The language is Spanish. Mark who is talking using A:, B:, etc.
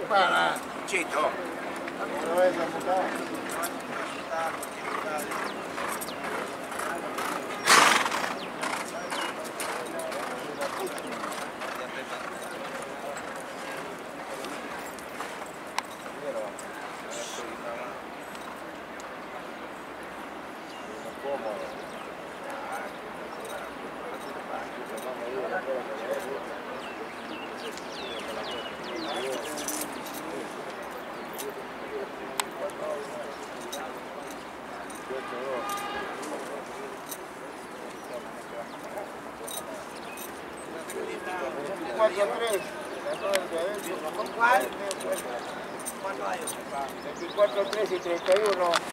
A: Para, Chito.
B: No es apuntado.
A: ¿Con cuál?
B: 24, 3 y 31.